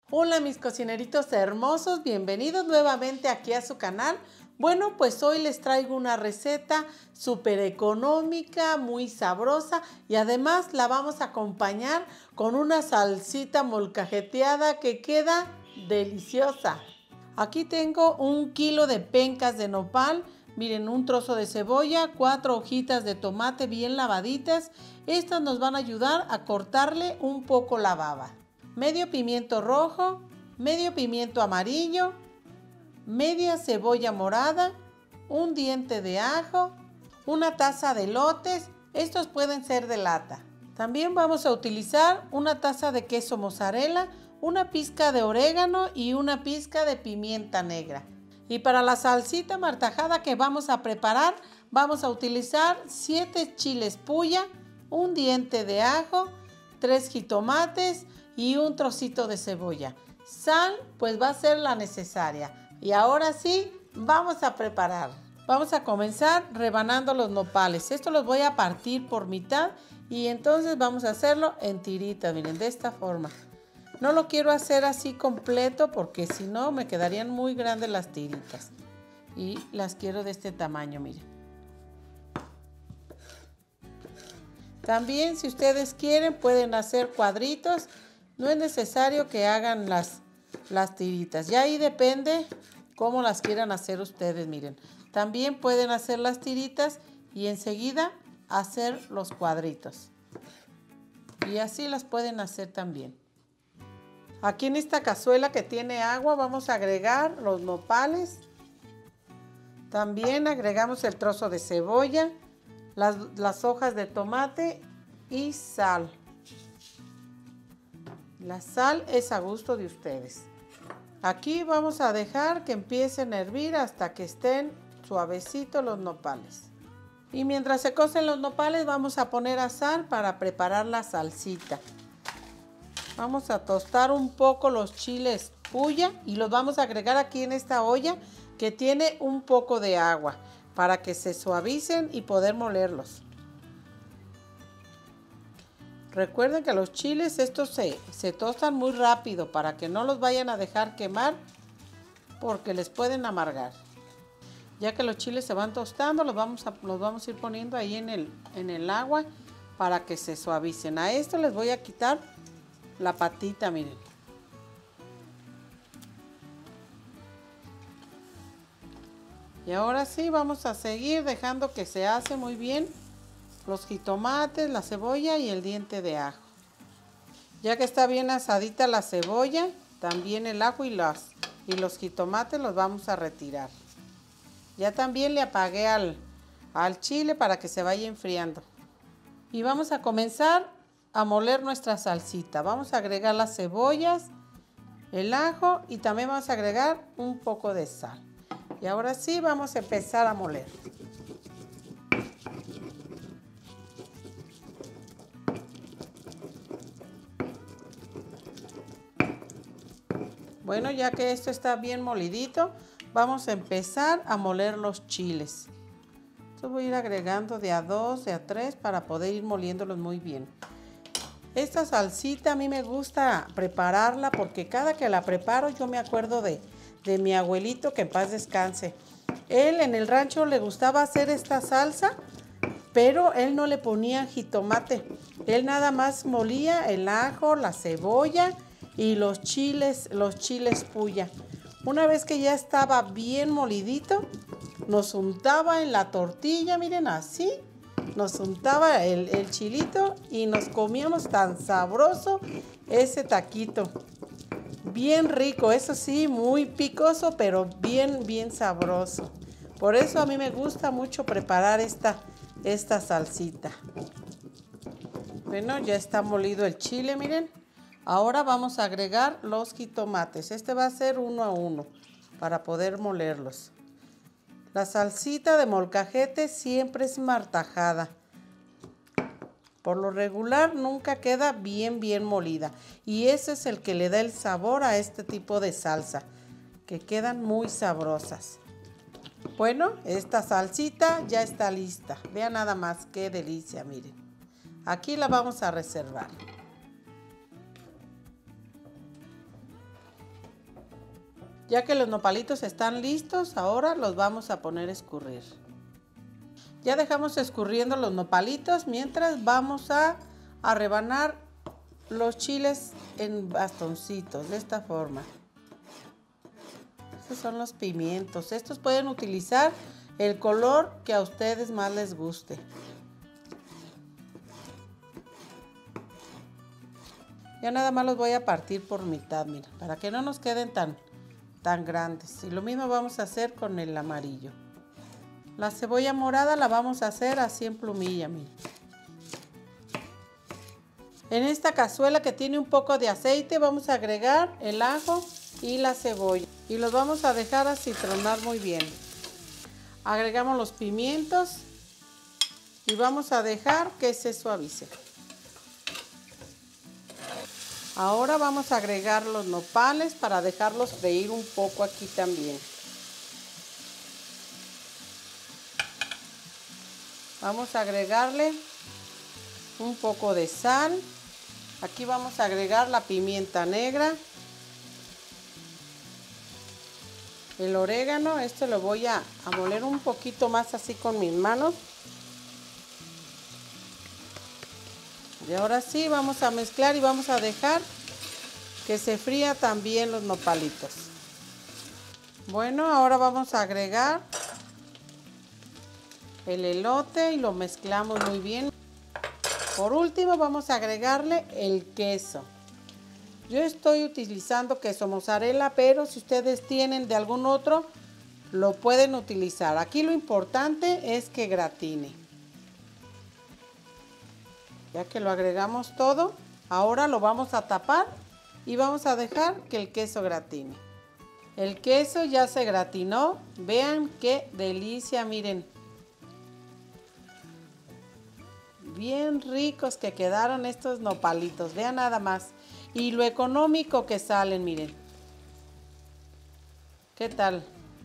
Hola mis cocineritos hermosos, bienvenidos nuevamente aquí a su canal. Bueno, pues hoy les traigo una receta súper económica, muy sabrosa y además la vamos a acompañar con una salsita molcajeteada que queda deliciosa. Aquí tengo 1 kilo de pencas de nopal, miren, un trozo de cebolla, 4 hojitas de tomate bien lavaditas. Estas nos van a ayudar a cortarle un poco la baba. Medio pimiento rojo, medio pimiento amarillo, media cebolla morada, un diente de ajo, una taza de elotes, estos pueden ser de lata. También vamos a utilizar una taza de queso mozzarella, una pizca de orégano y una pizca de pimienta negra. Y para la salsita martajada que vamos a preparar, vamos a utilizar 7 chiles puya, un diente de ajo, 3 jitomates y un trocito de cebolla. Sal, pues va a ser la necesaria. Y ahora sí, vamos a preparar. Vamos a comenzar rebanando los nopales. Esto los voy a partir por mitad y entonces vamos a hacerlo en tiritas, miren, de esta forma. No lo quiero hacer así completo porque si no me quedarían muy grandes las tiritas. Y las quiero de este tamaño, miren. También si ustedes quieren pueden hacer cuadritos. No es necesario que hagan las tiritas. Ya ahí depende cómo las quieran hacer ustedes, miren. También pueden hacer las tiritas y enseguida hacer los cuadritos. Y así las pueden hacer también. Aquí en esta cazuela que tiene agua vamos a agregar los nopales. También agregamos el trozo de cebolla, las hojas de tomate y sal. La sal es a gusto de ustedes. Aquí vamos a dejar que empiecen a hervir hasta que estén suavecitos los nopales. Y mientras se cocen los nopales vamos a poner a sal para preparar la salsita. Vamos a tostar un poco los chiles puya y los vamos a agregar aquí en esta olla que tiene un poco de agua para que se suavicen y poder molerlos. Recuerden que los chiles estos se tostan muy rápido para que no los vayan a dejar quemar porque les pueden amargar. Ya que los chiles se van tostando, los vamos a ir poniendo ahí en el agua para que se suavicen. A esto les voy a quitar la patita, miren. Y ahora sí vamos a seguir dejando que se hace muy bien los jitomates, la cebolla y el diente de ajo. Ya que está bien asadita la cebolla, también el ajo y los jitomates los vamos a retirar. Ya también le apagué al chile para que se vaya enfriando. Y vamos a comenzar a moler nuestra salsita. Vamos a agregar las cebollas, el ajo y también vamos a agregar un poco de sal. Y ahora sí vamos a empezar a moler. Bueno, ya que esto está bien molidito, vamos a empezar a moler los chiles. Esto voy a ir agregando de a 2, de a 3 para poder ir moliéndolos muy bien. Esta salsita a mí me gusta prepararla porque cada que la preparo yo me acuerdo de mi abuelito, que en paz descanse. Él en el rancho le gustaba hacer esta salsa, pero él no le ponía jitomate. Él nada más molía el ajo, la cebolla y los chiles puya. Una vez que ya estaba bien molidito, nos untaba en la tortilla, miren así. Nos untaba el chilito y nos comíamos tan sabroso ese taquito. Bien rico, eso sí, muy picoso, pero bien sabroso. Por eso a mí me gusta mucho preparar esta salsita. Bueno, ya está molido el chile, miren. Ahora vamos a agregar los jitomates. Este va a ser 1 a 1 para poder molerlos. La salsita de molcajete siempre es martajada. Por lo regular nunca queda bien molida. Y ese es el que le da el sabor a este tipo de salsa, que quedan muy sabrosas. Bueno, esta salsita ya está lista. Vean nada más qué delicia, miren. Aquí la vamos a reservar. Ya que los nopalitos están listos, ahora los vamos a poner a escurrir. Ya dejamos escurriendo los nopalitos mientras vamos a rebanar los chiles en bastoncitos, de esta forma. Estos son los pimientos. Estos pueden utilizar el color que a ustedes más les guste. Ya nada más los voy a partir por mitad, mira, para que no nos queden tan grandes. Y lo mismo vamos a hacer con el amarillo. La cebolla morada la vamos a hacer así en plumilla, mira. En esta cazuela que tiene un poco de aceite vamos a agregar el ajo y la cebolla. Y los vamos a dejar acitronar muy bien. Agregamos los pimientos y vamos a dejar que se suavice. Ahora vamos a agregar los nopales para dejarlos freír un poco aquí también. Vamos a agregarle un poco de sal. Aquí vamos a agregar la pimienta negra. El orégano, este lo voy a moler un poquito más así con mis manos. Y ahora sí vamos a mezclar y vamos a dejar que se fría también los nopalitos. Bueno, ahora vamos a agregar el elote y lo mezclamos muy bien. Por último vamos a agregarle el queso. Yo estoy utilizando queso mozzarella, pero si ustedes tienen de algún otro, lo pueden utilizar. Aquí lo importante es que gratine. Ya que lo agregamos todo, ahora lo vamos a tapar y vamos a dejar que el queso gratine. El queso ya se gratinó. Vean qué delicia, miren. Bien ricos que quedaron estos nopalitos. Vean nada más. Y lo económico que salen, miren. ¿Qué tal?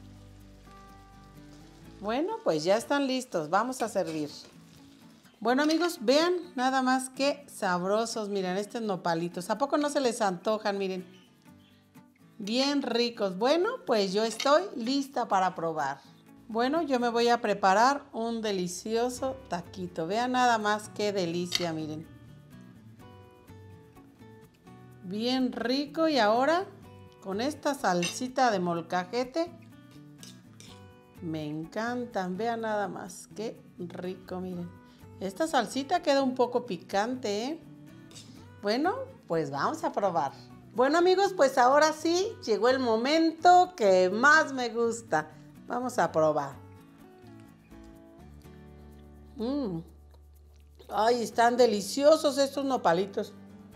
Bueno, pues ya están listos. Vamos a servir. Bueno, amigos, vean nada más qué sabrosos, miren, estos nopalitos. ¿A poco no se les antojan? Miren, bien ricos. Bueno, pues yo estoy lista para probar. Bueno, yo me voy a preparar un delicioso taquito. Vean nada más qué delicia, miren. Bien rico y ahora con esta salsita de molcajete. Me encantan, vean nada más qué rico, miren. Esta salsita queda un poco picante, ¿eh? Bueno, pues vamos a probar. Bueno, amigos, pues ahora sí llegó el momento que más me gusta. Vamos a probar. Ay, están deliciosos estos nopalitos.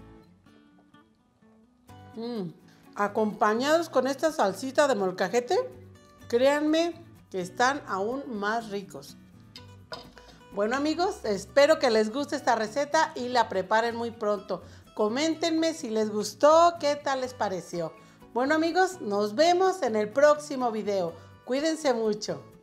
Acompañados con esta salsita de molcajete, créanme que están aún más ricos. Bueno, amigos, espero que les guste esta receta y la preparen muy pronto. Coméntenme si les gustó, qué tal les pareció. Bueno, amigos, nos vemos en el próximo video. Cuídense mucho.